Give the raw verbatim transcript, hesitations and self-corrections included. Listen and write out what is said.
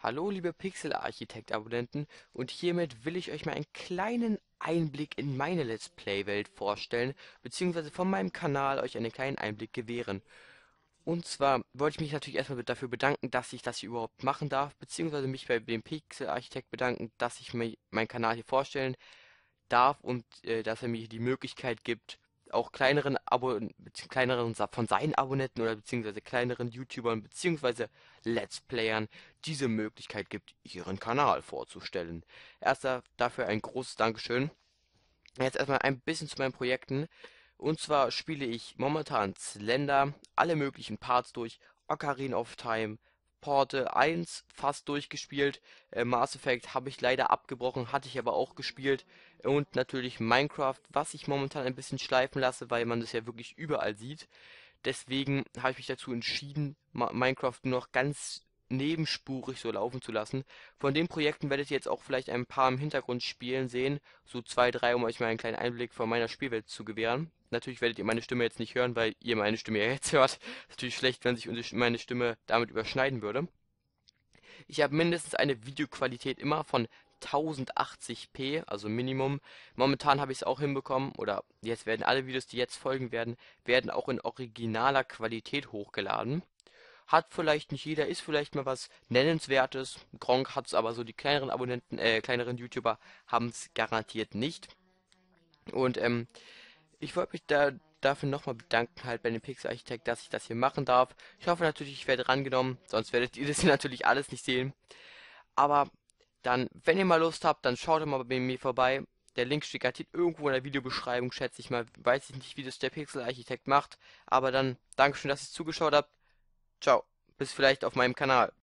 Hallo liebe Pixel-Architekt-Abonnenten, und hiermit will ich euch mal einen kleinen Einblick in meine Let's Play-Welt vorstellen, beziehungsweise von meinem Kanal euch einen kleinen Einblick gewähren. Und zwar wollte ich mich natürlich erstmal dafür bedanken, dass ich das hier überhaupt machen darf, beziehungsweise mich bei dem Pixel-Architekt bedanken, dass ich mir meinen Kanal hier vorstellen darf und äh, dass er mir die Möglichkeit gibt, auch kleineren Abo bezieh- kleineren Sa- von seinen Abonnenten oder beziehungsweise kleineren YouTubern beziehungsweise Let's Playern diese Möglichkeit gibt, ihren Kanal vorzustellen. Erster dafür ein großes Dankeschön. Jetzt erstmal ein bisschen zu meinen Projekten. Und zwar spiele ich momentan Slender, alle möglichen Parts durch, Ocarina of Time, Portal eins fast durchgespielt, äh, Mass Effect habe ich leider abgebrochen, hatte ich aber auch gespielt, und natürlich Minecraft, was ich momentan ein bisschen schleifen lasse, weil man das ja wirklich überall sieht. Deswegen habe ich mich dazu entschieden, Ma Minecraft nur noch ganz nebenspurig so laufen zu lassen. Von den Projekten werdet ihr jetzt auch vielleicht ein paar im Hintergrund spielen sehen, so zwei, drei, um euch mal einen kleinen Einblick von meiner Spielwelt zu gewähren. Natürlich werdet ihr meine Stimme jetzt nicht hören, weil ihr meine Stimme ja jetzt hört. Ist natürlich schlecht, wenn sich unsere- meine Stimme damit überschneiden würde. Ich habe mindestens eine Videoqualität immer von tausendachtzig p, also Minimum. Momentan habe ich es auch hinbekommen, oder jetzt werden alle Videos, die jetzt folgen werden, werden auch in originaler Qualität hochgeladen. Hat vielleicht nicht jeder, ist vielleicht mal was Nennenswertes. Gronkh hat es, aber so die kleineren Abonnenten, äh, kleineren YouTuber haben es garantiert nicht. Und ähm, ich wollte mich da dafür nochmal bedanken, halt bei dem Pixel Architekt, dass ich das hier machen darf. Ich hoffe natürlich, ich werde rangenommen, sonst werdet ihr das hier natürlich alles nicht sehen. Aber dann, wenn ihr mal Lust habt, dann schaut doch mal bei mir vorbei. Der Link steht garantiert irgendwo in der Videobeschreibung, schätze ich mal. Weiß ich nicht, wie das der Pixel Architekt macht. Aber dann, Dankeschön, dass ihr zugeschaut habt. Ciao. Bis vielleicht auf meinem Kanal.